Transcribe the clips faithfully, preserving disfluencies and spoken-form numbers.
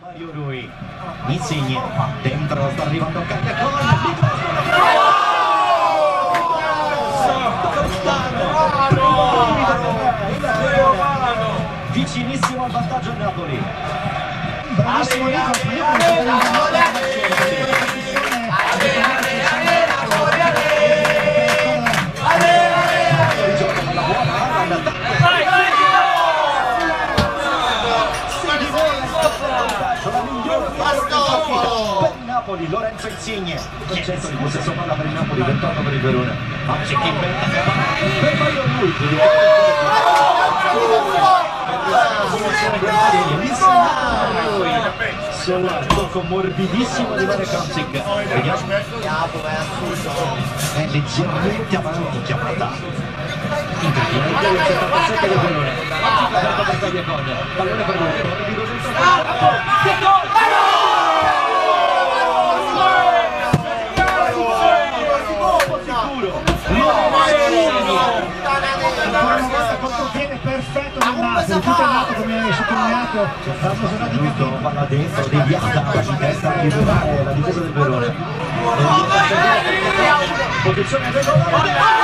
Mario Rui, Insigne, dentro sta arrivando Cagliacone, vicinissimo al vantaggio il Napoli. Bravissimo per il Napoli, Lorenzo Insigne, concetto di possesso palla per il Napoli, ventotto per il Verona. C'è chi per Mario Rui, solo al tocco morbidissimo di Marek Hamsik. Vediamo, è leggermente avanti chiamata incredibile il settantasette del Verona, aperto per Cagliacone, pallone per lui, morbido dentro perfetto del Napoli, tutto è nato come hai sottolineato, giusto, palla dentro, deviata in testa a liberare la difesa del Verona. Posizione del Verona.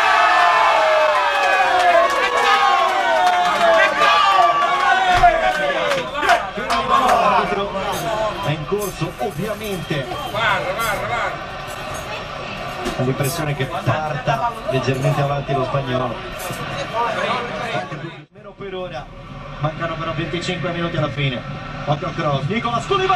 È in corso ovviamente. Guarda, guarda, guarda. Ho l'impressione che parta leggermente avanti lo spagnolo. Meno per ora, mancano però venticinque minuti alla fine. Occhio al cross, Nicola Scudeva.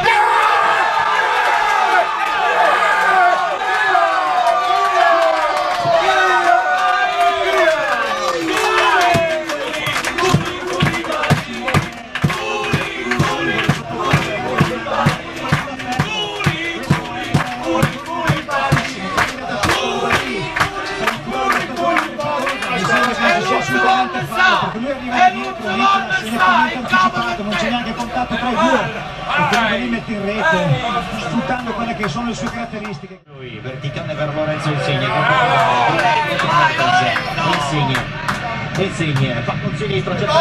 Perché lui arriva dietro, Nicolas è nettamente anticipato, non c'è neanche contatto tra i due, e quindi lì mette in rete, sfruttando quelle che sono le sue caratteristiche. Lui, verticale per Lorenzo Insigne, Insigne, Insigne, fa con sinistro, c'è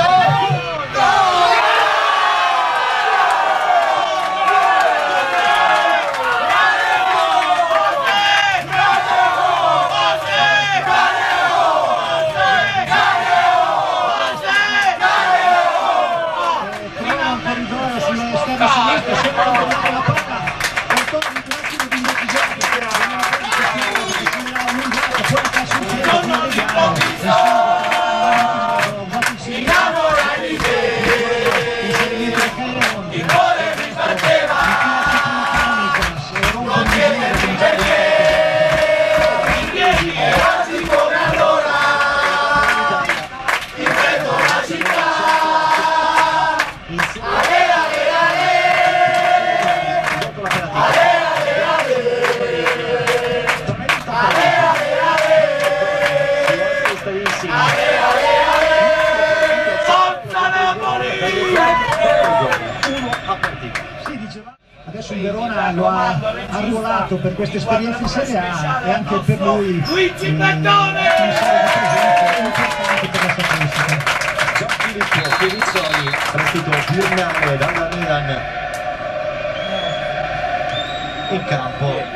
adesso il Verona lo ha arruolato per questa esperienza in Serie A e anche per lui Luigi eh, Bettone! Filippo Chirizzoli, prestito biennale dalla Milan in campo.